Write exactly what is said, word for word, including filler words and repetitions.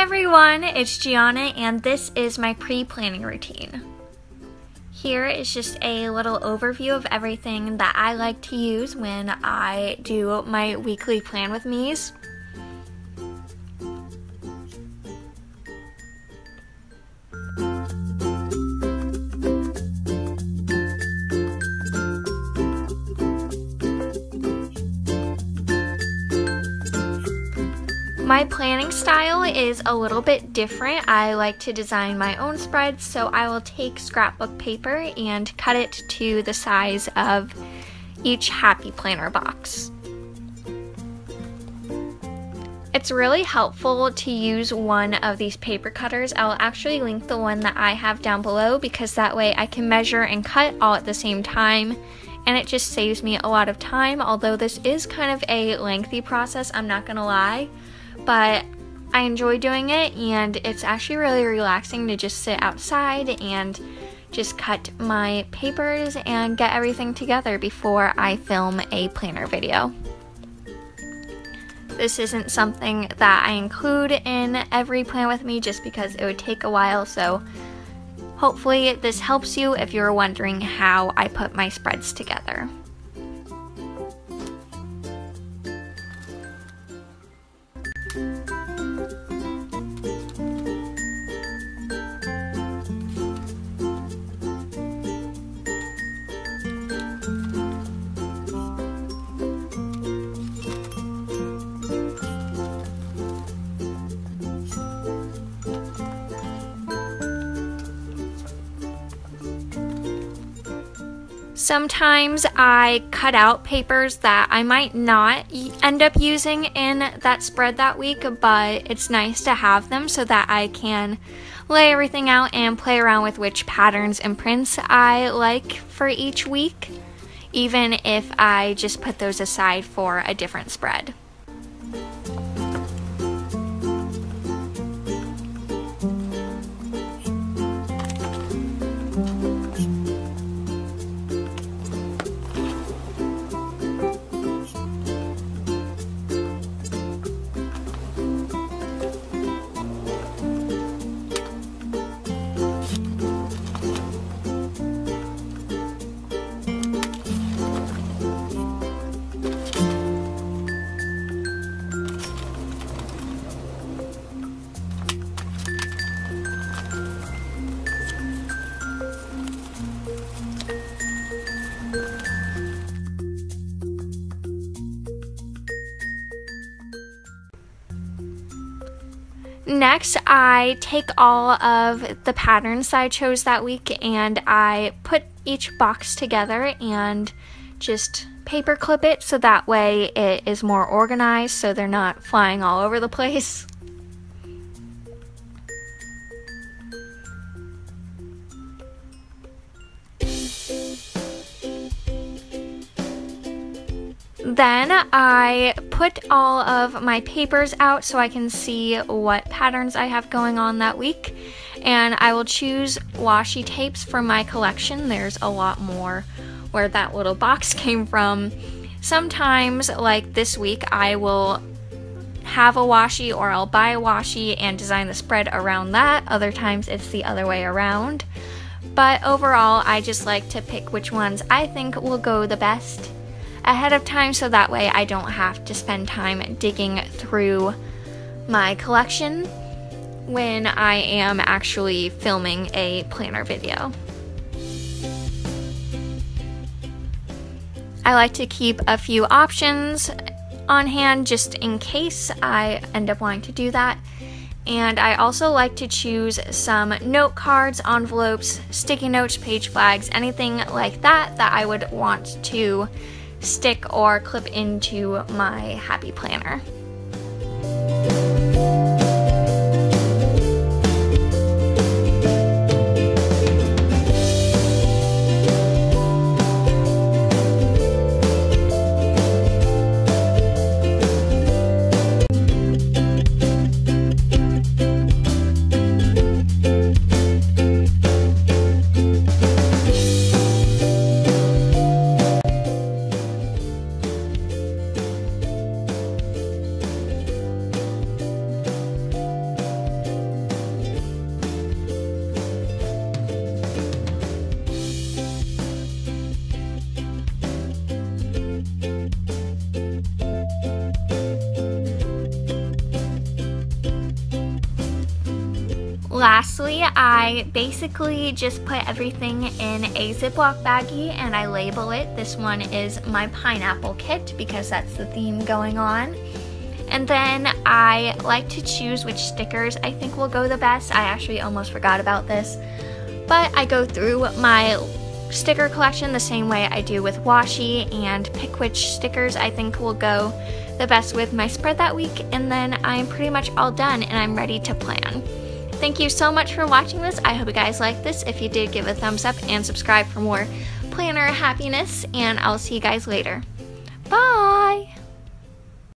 everyone, it's Gianna and this is my pre-planning routine. Here is just a little overview of everything that I like to use when I do my weekly plan with me's. My planning style is a little bit different. I like to design my own spreads, so I will take scrapbook paper and cut it to the size of each Happy Planner box. It's really helpful to use one of these paper cutters. I'll actually link the one that I have down below because that way I can measure and cut all at the same time, and it just saves me a lot of time, although this is kind of a lengthy process, I'm not gonna lie. But I enjoy doing it, and it's actually really relaxing to just sit outside and just cut my papers and get everything together before I film a planner video. This isn't something that I include in every plan with me just because it would take a while, so hopefully this helps you if you're wondering how I put my spreads together. Sometimes I cut out papers that I might not end up using in that spread that week, but it's nice to have them so that I can lay everything out and play around with which patterns and prints I like for each week, even if I just put those aside for a different spread. Next, I take all of the patterns that I chose that week and I put each box together and just paper clip it so that way it is more organized so they're not flying all over the place. Then I put all of my papers out so I can see what patterns I have going on that week, and I will choose washi tapes from my collection. There's a lot more where that little box came from. Sometimes, like this week, I will have a washi or I'll buy a washi and design the spread around that. Other times it's the other way around. But overall, I just like to pick which ones I think will go the best ahead of time so that way I don't have to spend time digging through my collection when I am actually filming a planner video. I like to keep a few options on hand just in case I end up wanting to do that. And I also like to choose some note cards, envelopes, sticky notes, page flags, anything like that that I would want to stick or clip into my Happy Planner. Lastly, I basically just put everything in a Ziploc baggie and I label it. This one is my pineapple kit because that's the theme going on. And then I like to choose which stickers I think will go the best. I actually almost forgot about this, but I go through my sticker collection the same way I do with washi and pick which stickers I think will go the best with my spread that week, and then I'm pretty much all done and I'm ready to plan. Thank you so much for watching this. I hope you guys liked this. If you did, give a thumbs up and subscribe for more planner happiness, and I'll see you guys later. Bye!